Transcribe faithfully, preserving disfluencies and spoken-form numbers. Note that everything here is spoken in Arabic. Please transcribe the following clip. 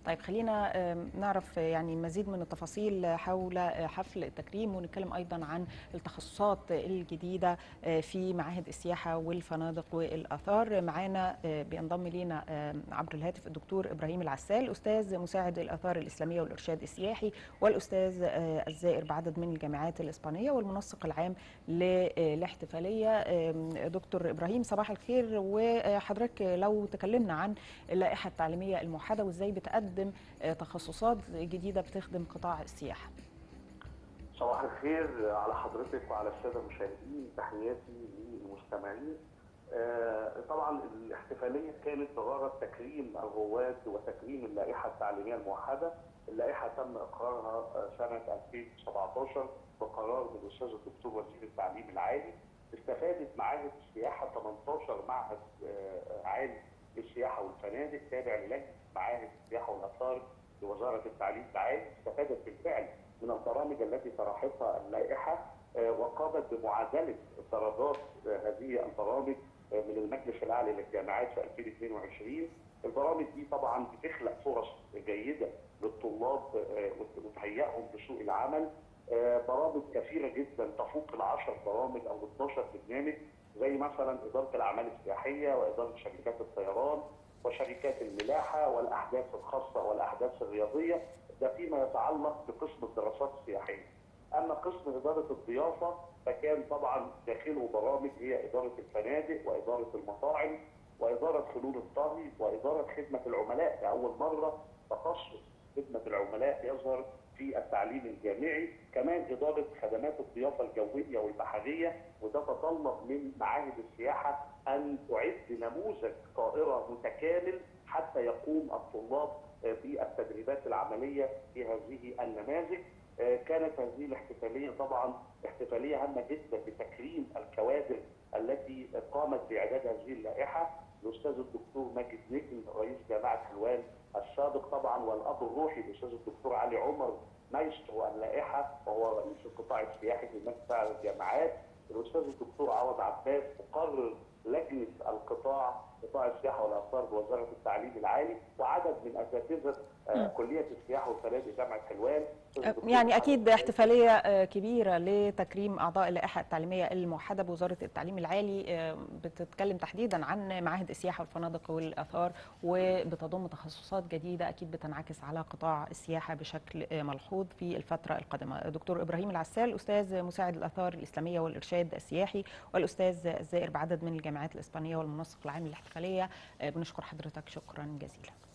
طيب خلينا نعرف يعني مزيد من التفاصيل حول حفل التكريم، ونتكلم أيضا عن التخصصات الجديدة في معاهد السياحة والفنادق والآثار. معانا بينضم لينا عبر الهاتف الدكتور إبراهيم العسال، أستاذ مساعد الآثار الإسلامية والإرشاد السياحي، والأستاذ الزائر بعدد من الجامعات الإسبانية والمنسق العام للاحتفالية. دكتور إبراهيم صباح الخير، وحضرتك لو تكلمنا عن اللائحة التعليمية الموحدة وإزاي بتقدم تخصصات جديدة بتخدم قطاع السياحة. صباح الخير على حضرتك وعلى السادة المشاهدين، تحياتي للمستمعين. طبعا الاحتفالية كانت بغرض تكريم الرواد وتكريم اللائحة التعليمية الموحدة. اللائحة تم إقرارها سنة ألفين وسبعطاشر بقرار من الأستاذ الدكتور وزير التعليم العالي. استفادت معاهد السياحة ثمانية عشر معهد عالي للسياحة والفنادق تابع للجنة معاهد السياحة والآثار لوزارة التعليم العالي. استفادت بالفعل من البرامج التي طرحتها اللائحة وقامت بمعادلة درجات هذه البرامج من المجلس الأعلى للجامعات في ألفين واثنين وعشرين. البرامج دي طبعا بتخلق فرص جيدة للطلاب وتهيئهم لسوق العمل. برامج كثيرة جدا تفوق العشر برامج أو اثناشر برنامج، زي مثلا إدارة الأعمال السياحية وإدارة شركات الطيران وشركات الملاحة والأحداث الخاصة والأحداث الرياضية، ده فيما يتعلق بقسم الدراسات السياحية. أما قسم إدارة الضيافة فكان طبعا داخله برامج هي إدارة الفنادق وإدارة المطاعم وإدارة فنون الطهي وإدارة خدمة العملاء. لأول مرة تخصص خدمة العملاء يظهر في التعليم الجامعي. كمان إدارة خدمات الضيافة الجوية والبحرية، وده تطلب من معاهد السياحة أن تعد نموذج طائرة متكامل حتى يقوم الطلاب بالتدريبات العملية في هذه النماذج. كانت هذه الاحتفالية طبعا احتفالية هامة جدا بتكريم الكوادر التي قامت بإعداد هذه اللائحة. الأستاذ الدكتور ماجد نجم رئيس جامعة حلوان السابق طبعا، والأب الروحي الأستاذ الدكتور علي عمر مايسترو اللائحة وهو رئيس القطاع السياحي في مجلس الجامعات، الأستاذ الدكتور عوض عباس مقرر لجنة القطاع قطاع السياحة والآثار بوزارة التعليم العالي، وعدد من أساتذة كلية السياحة والفنادق جامعة حلوان. يعني أكيد احتفالية كبيرة لتكريم أعضاء اللائحة التعليمية الموحدة بوزارة التعليم العالي، بتتكلم تحديدا عن معاهد السياحة والفنادق والآثار، وبتضم تخصصات جديدة أكيد بتنعكس على قطاع السياحة بشكل ملحوظ في الفترة القادمة. دكتور إبراهيم العسال، أستاذ مساعد الآثار الإسلامية والإرشاد السياحي، والأستاذ الزائر بعدد من الجامعات الإسبانية والمنسق العام للاحتفالية، بنشكر حضرتك شكرا جزيلا.